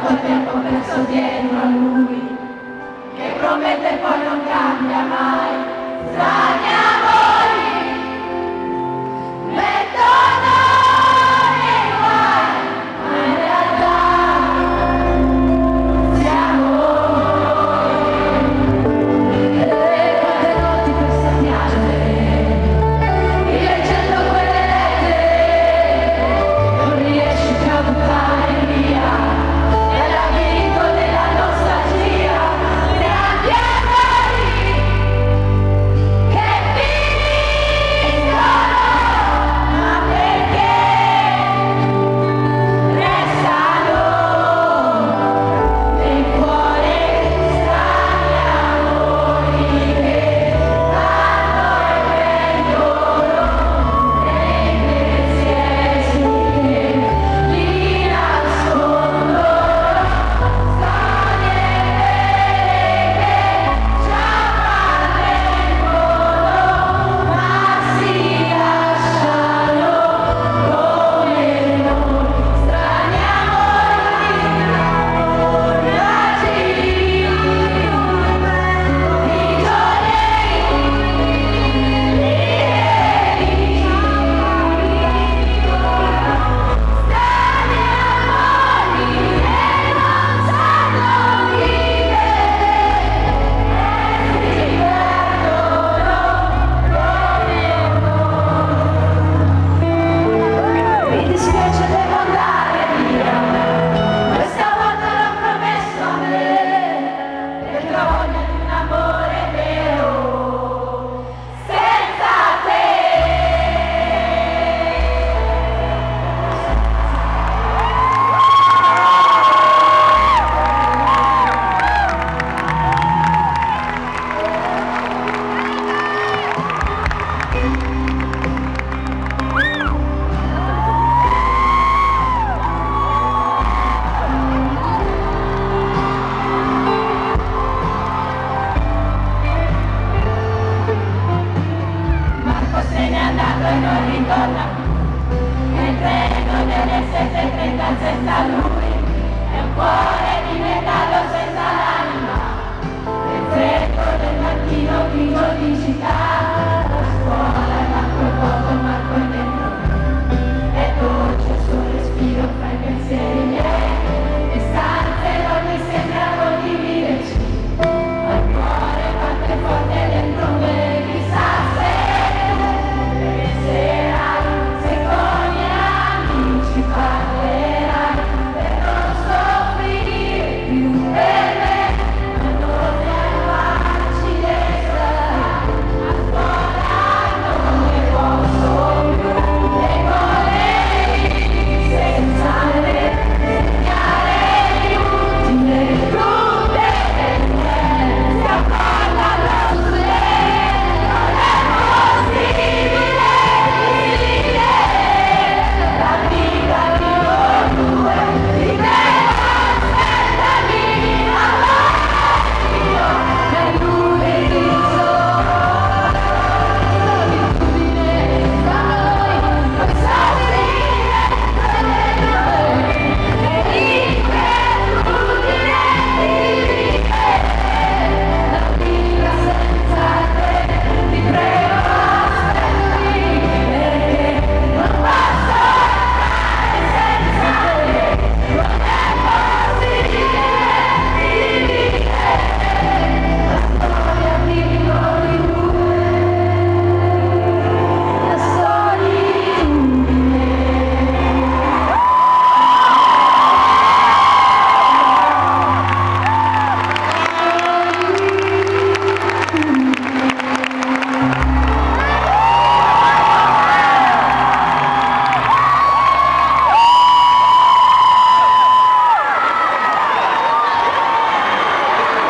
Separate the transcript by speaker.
Speaker 1: il tempo perso dietro a lui, che promette e poi non cambia mai. Strani amori mettono nei guai, ma in realtà siamo noi. E quante notti questa piangere, rileggendo quelle lettere, non riesci più a buttare via. È il labirinto della nostalgia, grandi amori che finiscono, ma perché restano nel cuore. Strani amori che vanno e vengono, nei pensieri che li nascondono. Storie vere che ci appartengono, ma si lasciano come noi. Strani amori, fragili, mi dispiace, devo andare via. Questa volta l'ho promesso a me, perché ho voglia di un amore vero senza te. Marco se n'è andato e non ritorna, nel treno delle 7:30 senza lui, è un cuore